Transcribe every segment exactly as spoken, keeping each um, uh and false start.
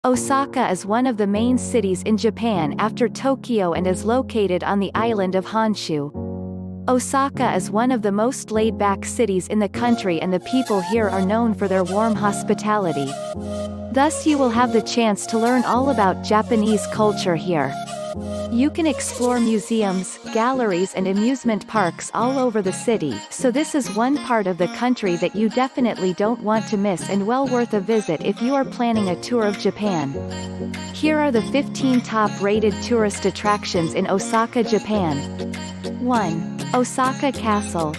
Osaka is one of the main cities in Japan after Tokyo and is located on the island of Honshu. Osaka is one of the most laid-back cities in the country, and the people here are known for their warm hospitality. Thus you will have the chance to learn all about Japanese culture here. You can explore museums, galleries and amusement parks all over the city, so this is one part of the country that you definitely don't want to miss and well worth a visit if you are planning a tour of Japan. Here are the fifteen top-rated tourist attractions in Osaka, Japan. one. Osaka Castle.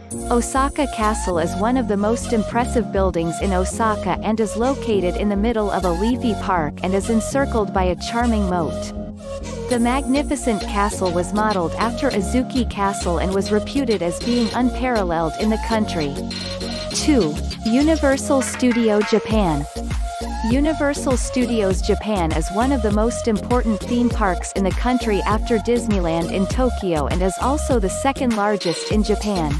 Osaka Castle is one of the most impressive buildings in Osaka and is located in the middle of a leafy park and is encircled by a charming moat. The magnificent castle was modeled after Azuki Castle and was reputed as being unparalleled in the country. two. Universal Studio Japan. Universal Studios Japan is one of the most important theme parks in the country after Disneyland in Tokyo and is also the second largest in Japan.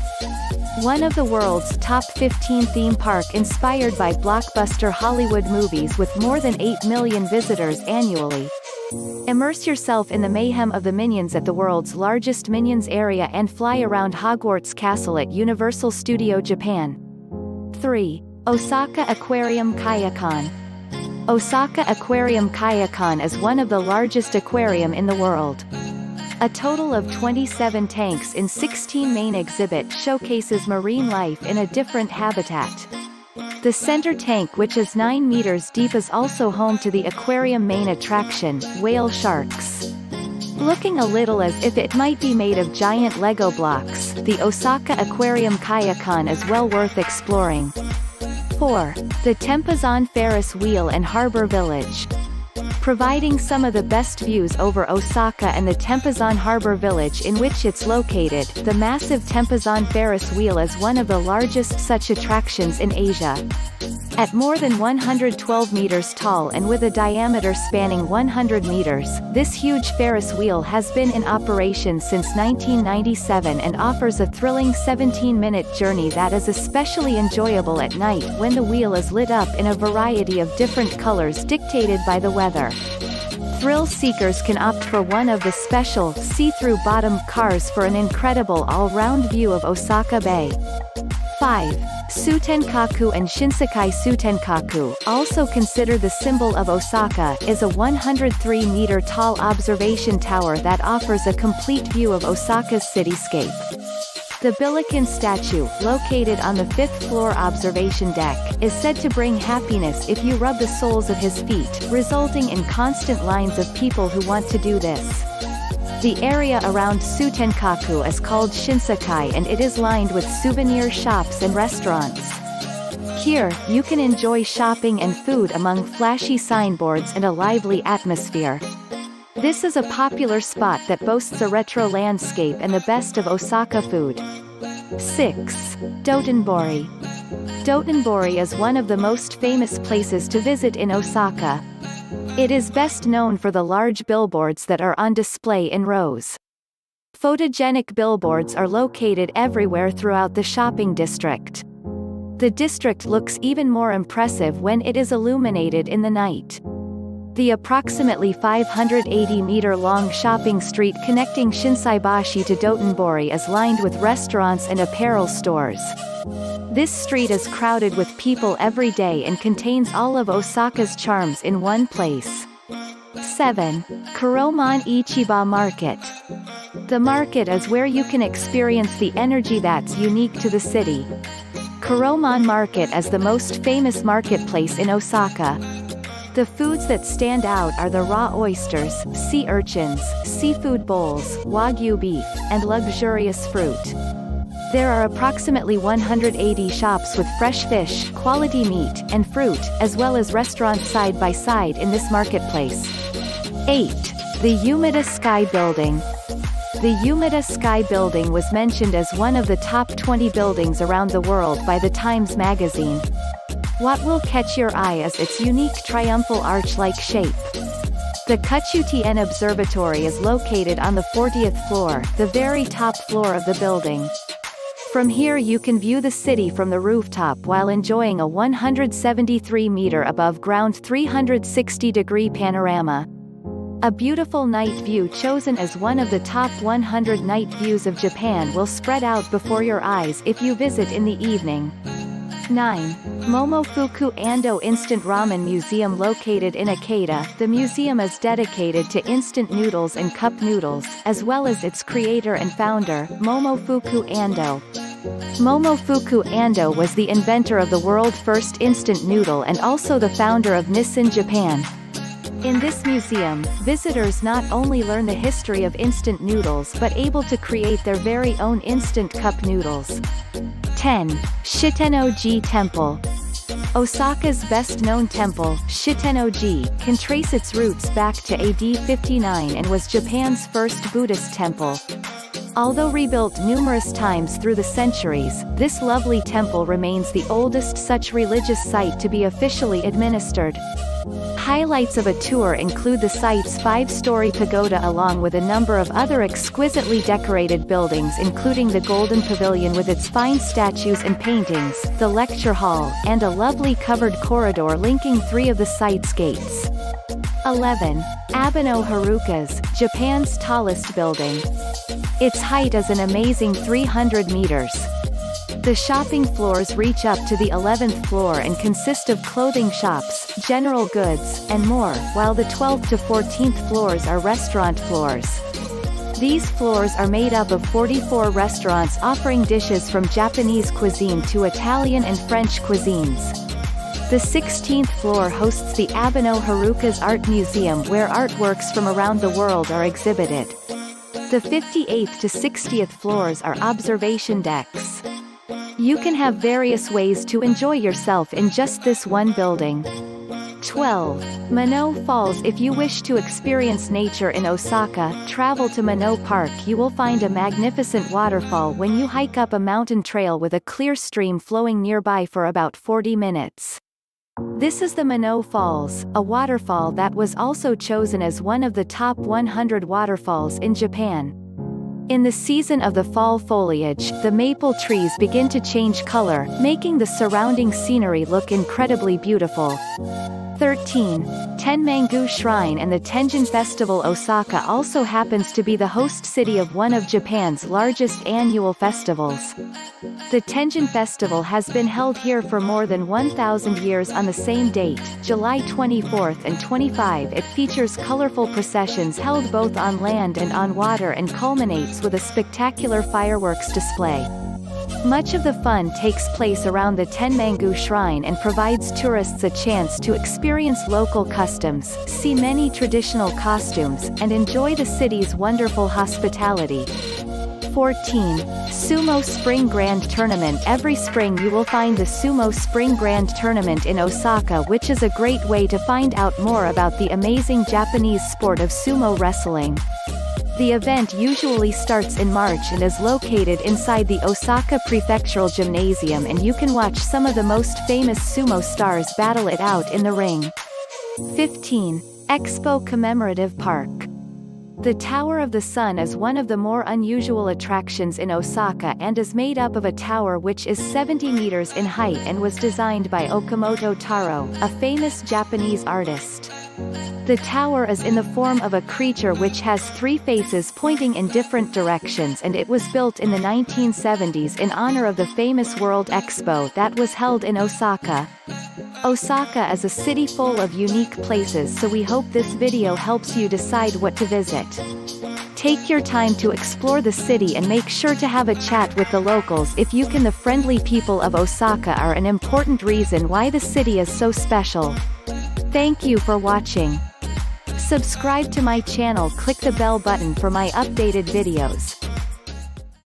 One of the world's top fifteen theme park inspired by blockbuster Hollywood movies with more than eight million visitors annually. Immerse yourself in the mayhem of the Minions at the world's largest Minions area and fly around Hogwarts Castle at Universal Studio Japan. three. Osaka Aquarium Kaiyukan. Osaka Aquarium Kaiyukan is one of the largest aquarium in the world. A total of twenty-seven tanks in sixteen main exhibits showcases marine life in a different habitat. The center tank, which is nine meters deep, is also home to the aquarium main attraction, whale sharks. Looking a little as if it might be made of giant Lego blocks, the Osaka Aquarium Kaiyukan is well worth exploring. four. The Tempozan Ferris Wheel and Harbor Village. Providing some of the best views over Osaka and the Tempozan Harbor Village in which it's located, the massive Tempozan Ferris Wheel is one of the largest such attractions in Asia. At more than one hundred twelve meters tall and with a diameter spanning one hundred meters, this huge Ferris wheel has been in operation since nineteen ninety-seven and offers a thrilling seventeen minute journey that is especially enjoyable at night when the wheel is lit up in a variety of different colors dictated by the weather. Thrill seekers can opt for one of the special, see-through bottom cars for an incredible all-round view of Osaka Bay. five. Tsutenkaku and Shinsekai. Tsutenkaku, also considered the symbol of Osaka, is a one hundred three meter tall observation tower that offers a complete view of Osaka's cityscape. The Billiken statue, located on the fifth floor observation deck, is said to bring happiness if you rub the soles of his feet, resulting in constant lines of people who want to do this. The area around Tsutenkaku is called Shinsekai and it is lined with souvenir shops and restaurants. Here, you can enjoy shopping and food among flashy signboards and a lively atmosphere. This is a popular spot that boasts a retro landscape and the best of Osaka food. six. Dotonbori. Dotonbori is one of the most famous places to visit in Osaka. It is best known for the large billboards that are on display in rows. Photogenic billboards are located everywhere throughout the shopping district. The district looks even more impressive when it is illuminated in the night. The approximately five hundred eighty meter long shopping street connecting Shinsaibashi to Dotonbori is lined with restaurants and apparel stores. This street is crowded with people every day and contains all of Osaka's charms in one place. seven. Kuromon Ichiba Market. The market is where you can experience the energy that's unique to the city. Kuromon Market is the most famous marketplace in Osaka. The foods that stand out are the raw oysters, sea urchins, seafood bowls, wagyu beef, and luxurious fruit. There are approximately one hundred eighty shops with fresh fish, quality meat, and fruit, as well as restaurants side by side in this marketplace. eight. The Umeda Sky Building. The Umeda Sky Building was mentioned as one of the top twenty buildings around the world by the Times magazine. What will catch your eye is its unique triumphal arch-like shape. The Kuchutien Observatory is located on the fortieth floor, the very top floor of the building. From here you can view the city from the rooftop while enjoying a one hundred seventy-three meter above ground three hundred sixty degree panorama. A beautiful night view chosen as one of the top one hundred night views of Japan will spread out before your eyes if you visit in the evening. nine. Momofuku Ando Instant Ramen Museum located in Akita. The museum is dedicated to instant noodles and cup noodles, as well as its creator and founder, Momofuku Ando. Momofuku Ando was the inventor of the world's first instant noodle and also the founder of Nissin Japan. In this museum, visitors not only learn the history of instant noodles but able to create their very own instant cup noodles. ten. Shitenno-ji Temple. Osaka's best-known temple, Shitenno-ji, can trace its roots back to A D fifty-nine and was Japan's first Buddhist temple. Although rebuilt numerous times through the centuries, this lovely temple remains the oldest such religious site to be officially administered. Highlights of a tour include the site's five-story pagoda along with a number of other exquisitely decorated buildings including the Golden Pavilion with its fine statues and paintings, the lecture hall, and a lovely covered corridor linking three of the site's gates. eleven. Abeno Haruka's, Japan's tallest building. Its height is an amazing three hundred meters. The shopping floors reach up to the eleventh floor and consist of clothing shops, general goods, and more, while the twelfth to fourteenth floors are restaurant floors. These floors are made up of forty-four restaurants offering dishes from Japanese cuisine to Italian and French cuisines. The sixteenth floor hosts the Abeno Haruka's Art Museum where artworks from around the world are exhibited. The fifty-eighth to sixtieth floors are observation decks. You can have various ways to enjoy yourself in just this one building. twelve. Mano Falls. If you wish to experience nature in Osaka, travel to Mano Park. You will find a magnificent waterfall when you hike up a mountain trail with a clear stream flowing nearby for about forty minutes. This is the Mano Falls, a waterfall that was also chosen as one of the top one hundred waterfalls in Japan. In the season of the fall foliage, the maple trees begin to change color, making the surrounding scenery look incredibly beautiful. thirteen. Tenmangu Shrine and the Tenjin Festival. Osaka also happens to be the host city of one of Japan's largest annual festivals. The Tenjin Festival has been held here for more than one thousand years on the same date, July twenty-fourth and twenty-fifth. It features colorful processions held both on land and on water and culminates with a spectacular fireworks display. Much of the fun takes place around the Tenmangu Shrine and provides tourists a chance to experience local customs, see many traditional costumes, and enjoy the city's wonderful hospitality. fourteen. Sumo Spring Grand Tournament. Every spring you will find the Sumo Spring Grand Tournament in Osaka, which is a great way to find out more about the amazing Japanese sport of sumo wrestling. The event usually starts in March and is located inside the Osaka Prefectural Gymnasium, and you can watch some of the most famous sumo stars battle it out in the ring. fifteen. Expo Commemorative Park. The Tower of the Sun is one of the more unusual attractions in Osaka and is made up of a tower which is seventy meters in height and was designed by Okamoto Taro, a famous Japanese artist. The tower is in the form of a creature which has three faces pointing in different directions, and it was built in the nineteen seventies in honor of the famous World Expo that was held in Osaka. Osaka is a city full of unique places, so we hope this video helps you decide what to visit. Take your time to explore the city and make sure to have a chat with the locals if you can. The friendly people of Osaka are an important reason why the city is so special. Thank you for watching. Subscribe to my channel, click the bell button for my updated videos.